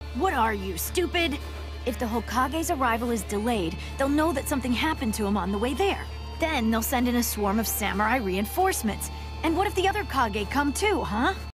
What are you, stupid? If the Hokage's arrival is delayed, they'll know that something happened to him on the way there. Then they'll send in a swarm of samurai reinforcements. And what if the other Kage come too, huh?